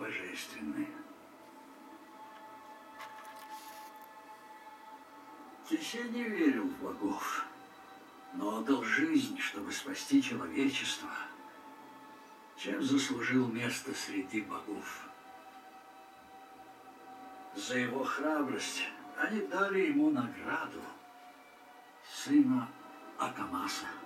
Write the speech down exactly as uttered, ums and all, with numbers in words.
божественны. Тесе не верил в богов, но отдал жизнь, чтобы спасти человечество, чем заслужил место среди богов. За его храбрость они дали ему награду — сына Акамаса.